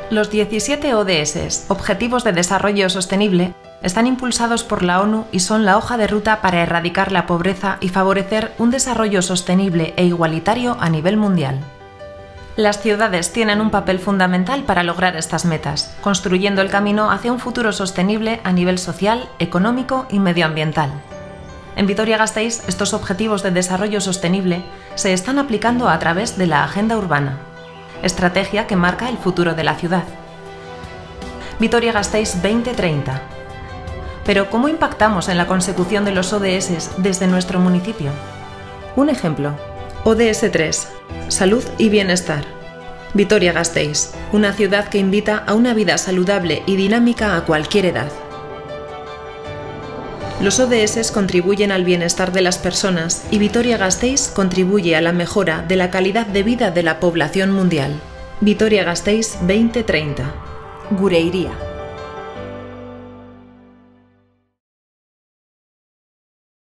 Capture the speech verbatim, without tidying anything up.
Los diecisiete O D S, Objetivos de Desarrollo Sostenible, están impulsados por la ONU y son la hoja de ruta para erradicar la pobreza y favorecer un desarrollo sostenible e igualitario a nivel mundial. Las ciudades tienen un papel fundamental para lograr estas metas, construyendo el camino hacia un futuro sostenible a nivel social, económico y medioambiental. En Vitoria-Gasteiz, estos objetivos de desarrollo sostenible se están aplicando a través de la Agenda Urbana, estrategia que marca el futuro de la ciudad. Vitoria-Gasteiz veinte treinta. Pero, ¿cómo impactamos en la consecución de los O D S desde nuestro municipio? Un ejemplo. O D S tres. Salud y bienestar. Vitoria-Gasteiz, una ciudad que invita a una vida saludable y dinámica a cualquier edad. Los O D S contribuyen al bienestar de las personas y Vitoria-Gasteiz contribuye a la mejora de la calidad de vida de la población mundial. Vitoria-Gasteiz veinte treinta. Gure iria.